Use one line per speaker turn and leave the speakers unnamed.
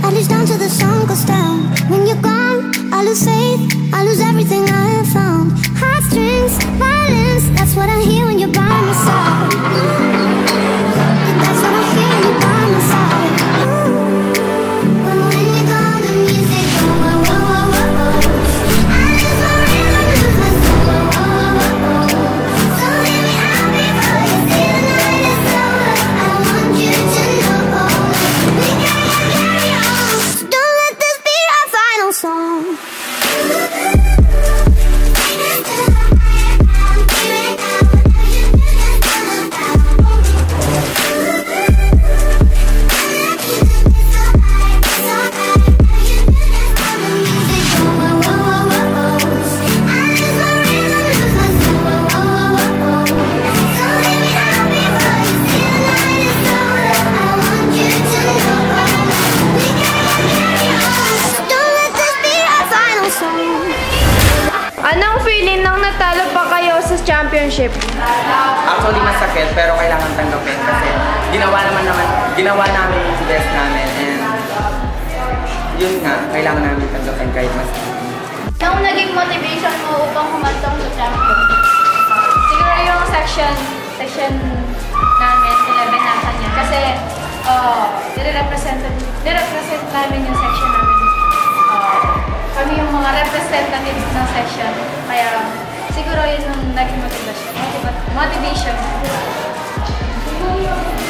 At least down till the sun goes down. When you're gone, I lose faith, I lose everything I have found. Heartstrings, violence, that's what I hear when you're by my side. That's what I hear when you're by my side. When you're gone, the music goes whoa, whoa, whoa, whoa. I lose my rhythm, lose my soul, whoa, whoa, whoa, whoa. So leave me out before you see the night is over. I want you to know we gotta carry on. So don't let this be our final song.
Anong feeling nang natalo pa kayo sa championship?
Actually masakit pero kailangan tanggapin kasi ginawa namin yung best namin and yun nga, kailangan namin tanggapin kahit masakit.
Anong naging motivation mo upang humantong sa championship? Siguro yung section namin, 11 nasa niya. Kasi nire-represent namin yung section namin. Kami yung mga representatives ng section. Kaya siguro yun yung naging motivation.